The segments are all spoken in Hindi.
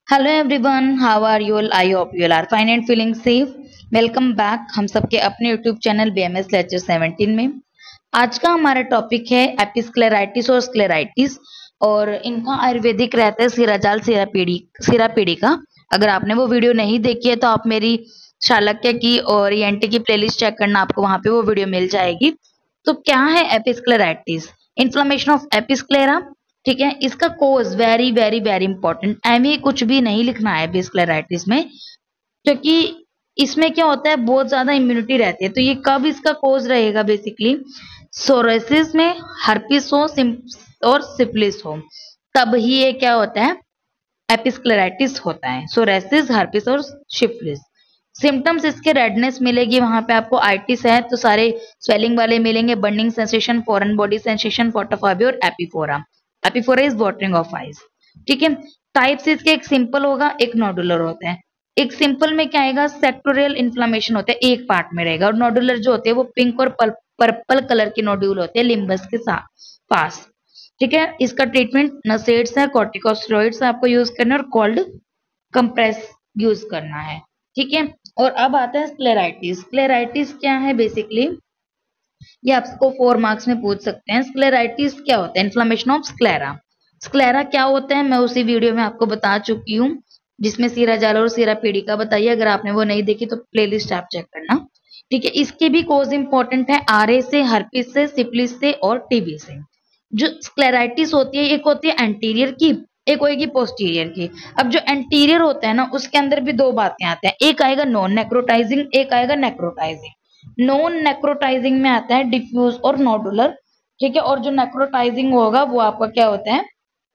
Hello everyone, how are you all? I hope you all are fine and feeling safe. Welcome back हम सबके अपने यूट्यूब चैनल बीएमएस लेक्चर 17 में। आज का हमारा टॉपिक है एपिस्क्लेराइटिस और स्क्लेराइटिस, और इनका आयुर्वेदिक रहता है सीराजाल सीरापीडी का। अगर आपने वो वीडियो नहीं देखी है तो आप मेरी चाणक्य की और ईएनटी की प्लेलिस्ट चेक करना, आपको वहां पे वो वीडियो मिल जाएगी। तो क्या है एपिस्क्लेराइटिस? Inflammation of एपिस्क्लेरा। ठीक है, इसका cause very very very important. एमए कुछ भी नहीं लिखना है एपिस्क्लेराइटिस में, क्योंकि इसमें क्या होता है, बहुत ज्यादा इम्यूनिटी रहती है। तो ये कब इसका कोज रहेगा? बेसिकली सोरेसिस में, हर्पिस हो और सिफिलिस हो, तब ही ये क्या होता है, एपिस्क्लेराइटिस होता है। सोरेसिस, हर्पिस और सिफिलिस। सिम्टम्स इसके रेडनेस मिलेगी, वहां पे आपको आइटिस है तो सारे स्वेलिंग वाले मिलेंगे, burning sensation, foreign body sensation, photophobia और epiphora. Epiphora is watering of eyes. ठीक है, टाइप्स इसके एक सिंपल होगा, एक नोडुलर होता है। एक सिंपल में क्या आएगा, सेक्टोरियल इन्फ्लामेशन होता है, एक पार्ट में रहेगा। और नोडुलर जो होते हैं वो पिंक और पर्पल कलर के नोड्यूल होते हैं लिम्बस के पास। ठीक है, इसका ट्रीटमेंट नसेड्स है, कॉर्टिकोस्टेरॉइड्स आपको यूज करना है और कोल्ड कंप्रेस यूज करना है। ठीक है, और अब आता है स्क्लेराइटिस। स्क्लेराइटिस क्या है? बेसिकली ये आपको 4 मार्क्स में पूछ सकते हैं। स्क्लेराइटिस क्या होता है? Inflammation of sclera. स्क्लेरा क्या होता है मैं उसी वीडियो में आपको बता चुकी हूँ, जिसमें सीराजाल और सीरापीडिका बताइए। अगर आपने वो नहीं देखी तो प्लेलिस्ट आप चेक करना। ठीक है, इसके भी कोज इंपॉर्टेंट है, आरए से, हर्पिस से, सिफिलिस से और टीबी से। जो स्क्लेराइटिस होती है, एक होती है एंटीरियर की, एक होगी पोस्टीरियर की। अब जो एंटीरियर होता है ना, उसके अंदर भी दो बातें आते हैं, एक आएगा नॉन नेक्रोटाइजिंग, एक आएगा नेक्रोटाइजिंग। नॉन नेक्रोटाइजिंग में आता है डिफ्यूज और नोडुलर। ठीक है, और जो नेक्रोटाइजिंग होगा वो आपका क्या होता है,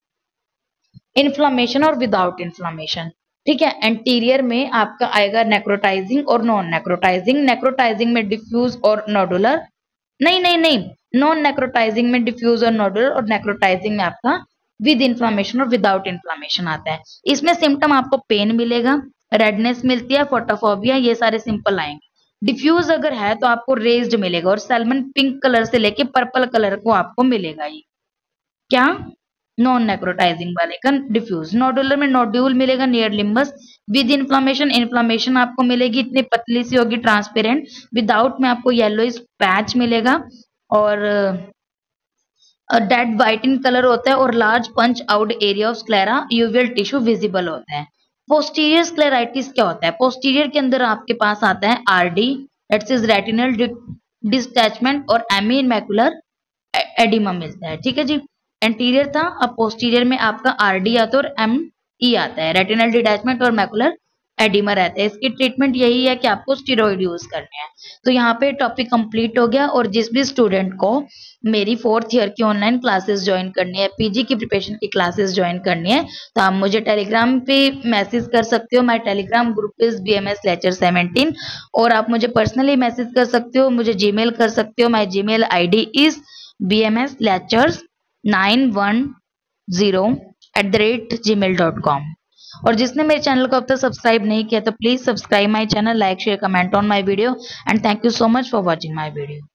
इन्फ्लामेशन और विदाउट इन्फ्लामेशन। ठीक है, एंटीरियर में आपका आएगा नेक्रोटाइजिंग और नॉन नेक्रोटाइजिंग। नेक्रोटाइजिंग में डिफ्यूज और नोडुलर, नहीं नहीं नहीं, नॉन नेक्रोटाइजिंग में डिफ्यूज और नोडुलर, और नेक्रोटाइजिंग में आपका विद इन्फ्लामेशन और विदाउट इन्फ्लामेशन आता है। इसमें सिम्टम आपको पेन मिलेगा, रेडनेस मिलती है, फोटोफोबिया, ये सारे सिंपल आएंगे। डिफ्यूज अगर है तो आपको रेज्ड मिलेगा, और सैल्मन पिंक कलर से लेके पर्पल कलर को आपको मिलेगा। ये क्या, नॉन नेक्रोटाइजिंग वाले का डिफ्यूज। नोडुलर में नोड्यूल मिलेगा near limbus, with inflammation. Inflammation आपको मिलेगी इतनी पतली सी होगी, ट्रांसपेरेंट। विदाउट में आपको येलोइश पैच मिलेगा, और डेड व्हाइट इन कलर होता है, और large punch out area of sclera uveal tissue visible होता है। पोस्टीरियर स्क्लेराइटिस क्या होता है? पोस्टीरियर के अंदर आपके पास आता है RD, that's is retinal detachment, और एमीन मैकुलर एडिमा मिलता है। ठीक है जी, एंटीरियर था, अब पोस्टीरियर में आपका आरडी आता है और एम ई आता है, रेटिनल डिटैचमेंट और मैकुलर एडिमा रहता है। इसकी ट्रीटमेंट यही है कि आपको स्टेरॉइड यूज करने हैं। तो यहाँ पे टॉपिक कंप्लीट हो गया। और जिस भी स्टूडेंट को मेरी 4th ईयर की ऑनलाइन क्लासेस ज्वाइन करनी है, पीजी की प्रिपरेशन की क्लासेस ज्वाइन करनी है, तो आप मुझे टेलीग्राम पे मैसेज कर सकते हो। My Telegram group is BMS lecture 17। और आप मुझे पर्सनली मैसेज कर सकते हो, मुझे जीमेल कर सकते हो। My Gmail ID is bmslectures910@gmail.com। और जिसने मेरे चैनल को अब तक सब्सक्राइब नहीं किया तो please subscribe my channel, like share comment on my video, and thank you so much for watching my video.